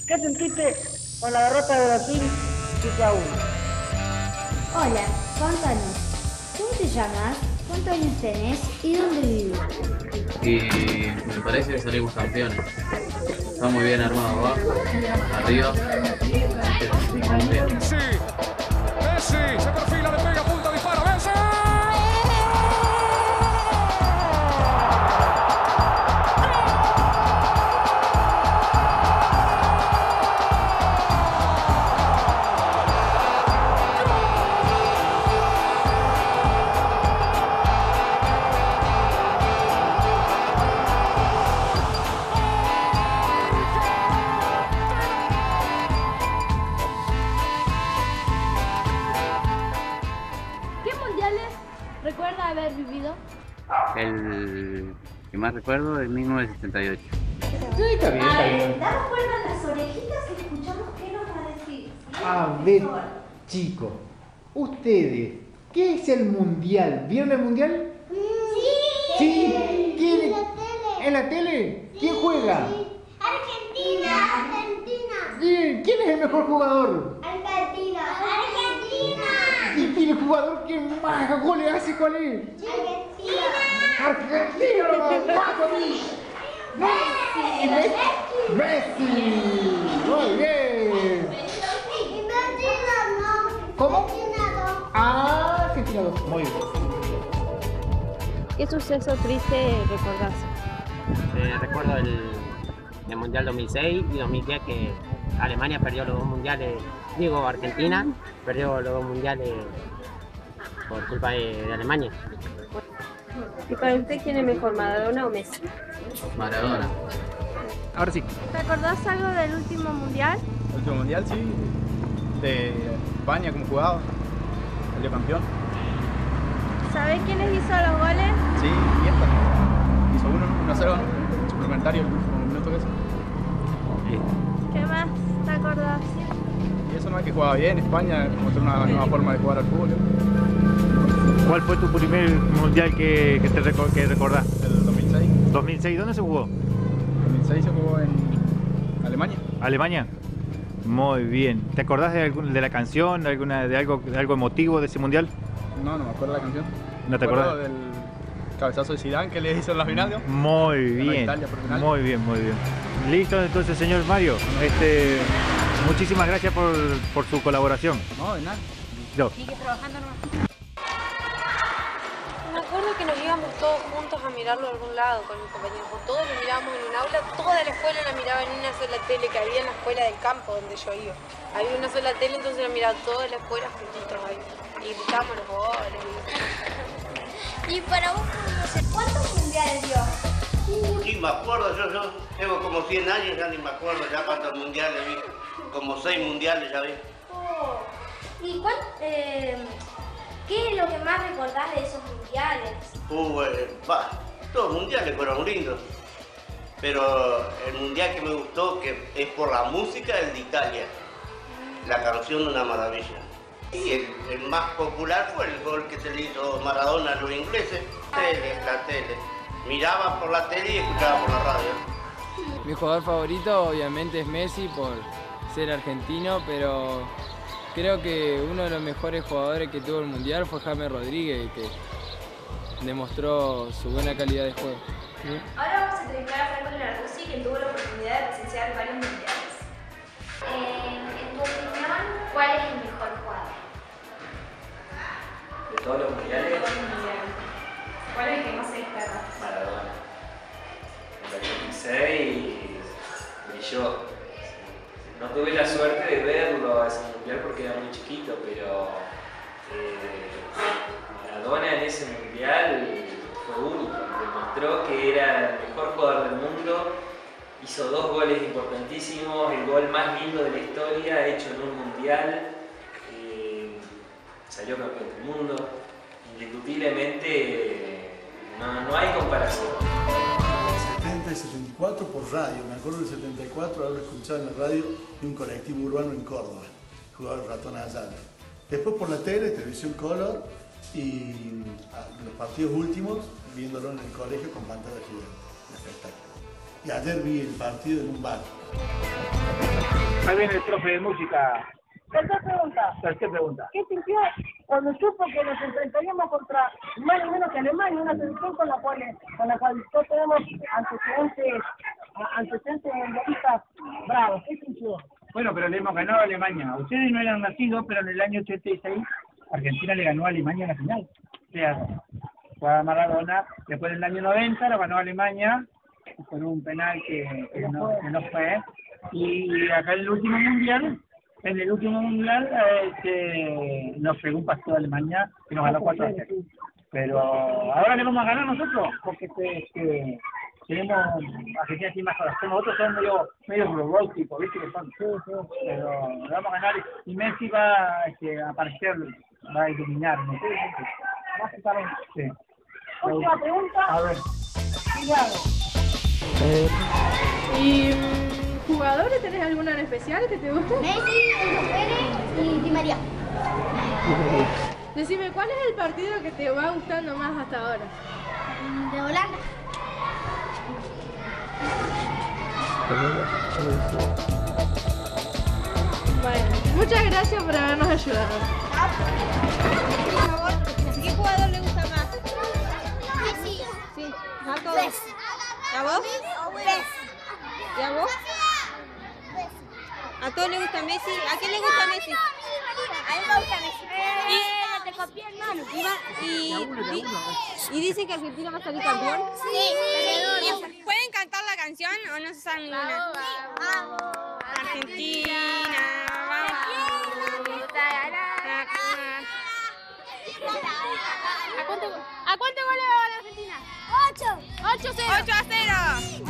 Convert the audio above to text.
¿Qué sentiste con la derrota de Brasil 7-1? Hola, contanos, ¿cómo te llamas? ¿Cuántos años tenés? ¿Y dónde vives? Y me parece que salimos campeones. Está muy bien armado abajo, arriba. Vamos bien. Messi, se perfila, le pega, punta, dispara, Messi. ¿Qué mundiales recuerda haber vivido? El que más recuerdo es 1978. Sí, está bien, está bien. Damos vuelta a las orejitas y escuchamos qué nos va a decir. A ver, chicos, ustedes, ¿qué es el mundial? ¿Vieron el mundial? Sí. ¿Sí? ¿Quién? En la tele. ¿En la tele? ¿Quién juega? Argentina. Sí. ¿Quién es el mejor jugador? Argentina. ¿Y el jugador que más goles hace cuál es? Argentina, vamos. Messi. Muy bien. ¿Cómo? Ah, Argentina 2. Muy bien. ¿Qué suceso triste recordás? Recuerdo el Mundial 2006 y 2010 que Alemania perdió los dos mundiales, digo Argentina perdió los dos mundiales por culpa de Alemania. ¿Y para usted quién es mejor, Maradona o Messi? Maradona. Ahora sí. ¿Te acordás algo del último mundial? El último mundial, sí, de España como jugaba, salió campeón. ¿Sabés quiénes hizo los goles? Sí, Iniesta, hizo 1-0, suplementario el último minuto que eso. ¿Qué más te acordás? Y eso no es que jugaba bien, España mostró una nueva forma de jugar al fútbol. ¿Cuál fue tu primer mundial que recordás? El 2006. 2006, ¿dónde se jugó? 2006 se jugó en Alemania. ¿Alemania? Muy bien. ¿Te acordás de la canción, de algo emotivo de ese mundial? No me acuerdo la canción. ¿No te Me acuerdo acordás? del cabezazo de Zidane que le hizo en la final, ¿no? Muy Ganó bien, Italia por penal. muy bien, muy bien. Listo, entonces, señor Mario. Muchísimas gracias por su colaboración. No, de nada. Yo. Sigue trabajando nomás. Me acuerdo que nos íbamos todos juntos a mirarlo a algún lado con mis compañeros. Todos lo mirábamos en un aula, toda la escuela la miraba en una sola tele que había en la escuela del campo donde yo iba. Había una sola tele, entonces la miraba toda la escuela juntitos ahí. Y gritábamos los goles. Y para vos, no sé, ¿cuántos mundiales dio? Sí, me acuerdo, yo tengo como 100 años, ya ni me acuerdo ya cuántos mundiales vi. Como 6 mundiales ya vi. Oh. ¿Y qué es lo que más recordás de esos mundiales? Todos los mundiales fueron lindos. Pero el mundial que me gustó, que es por la música, el de Italia. La canción, una maravilla. Y el más popular fue el gol que se le hizo Maradona a los ingleses. La tele. Miraba por la tele y escuchaba por la radio. Mi jugador favorito obviamente es Messi por ser argentino, pero creo que uno de los mejores jugadores que tuvo el Mundial fue James Rodríguez, que demostró su buena calidad de juego. Ahora vamos a entrevistar a Franco Lenarduzzi, quien tuvo la oportunidad de presenciar varios mundiales. En tu opinión, ¿cuál es el mejor jugador? De todos los mundiales, ¿Cuál es el que más se destaca? Maradona. En el 86 brilló. No tuve la suerte de verlo a ese mundial porque era muy chiquito, pero Maradona en ese mundial fue único. Demostró que era el mejor jugador del mundo. Hizo 2 goles importantísimos, el gol más lindo de la historia hecho en un mundial. Salió campeón del mundo. Indiscutiblemente no hay comparación. 70 y 74 por radio, me acuerdo del 74 haberlo escuchado en la radio de un colectivo urbano en Córdoba, jugaba el Ratón Ayala. Después por la tele, televisión color y los partidos últimos viéndolo en el colegio con pantalla gigante, un espectáculo. Y ayer vi el partido en un bar. Ahí viene el profe de música. Tercera pregunta. Tercera pregunta. ¿Qué sintió cuando supo que nos enfrentaríamos contra más o menos que Alemania, una selección con la cual todos tenemos antecedentes mundialistas bravos? ¿Qué sintió? Bueno, pero le hemos ganado a Alemania. Ustedes no eran nacidos, pero en el año 86 Argentina le ganó a Alemania en la final. O sea, fue a Maradona. Después en el año 90 lo ganó Alemania con un penal que no fue. Y acá en el último mundial, nos pegó un paseo de Alemania que nos ganó 4-0. Pero ahora le vamos a ganar nosotros, porque tenemos Argentina tiene más corazón. Nosotros somos medio robóticos, ¿viste? Que son, pero le vamos a ganar y Messi va a aparecer, va a iluminar. ¿No? Sí. Última pregunta. A ver. ¿Y jugadores tenés alguna en especial que te guste? Messi, Enzo Pérez y Di María. Decime, ¿cuál es el partido que te va gustando más hasta ahora? De Holanda. Bueno, muchas gracias por habernos ayudado. Por favor, ¿qué jugador le gusta más? Messi. Sí, a todos. ¿A vos? ¿Y a vos? ¿A todos les gusta Messi? ¿A quién le gusta Messi? A mí me gusta Messi. Te copié, hermano. ¿Y dicen que Argentina va a salir campeón? Sí. ¿Pueden cantar la canción o no se saben ninguna? Vamos. Argentina, ¿A cuánto goles va la Argentina? 8. 8-0. 8-0.